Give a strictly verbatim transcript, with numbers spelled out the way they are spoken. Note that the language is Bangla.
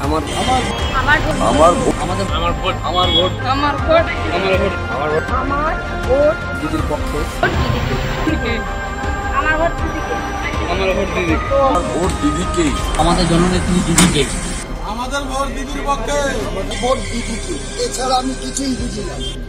আমার আমার আমার আমার ভোট আমাদের আমার ভোট আমার ভোট আমার ভোট আমার ভোট আমার ভোট আমার ভোট দিদির পক্ষে আমার ভোট দিদিকে আমার ভোট দিদি আমার ভোট দিদিকে আমাদের জননেত্রী দিদিকে আমাদের ভোট দিদির পক্ষে ভোট দিদিকে এছাড়া আমি কিছুই বুঝি না।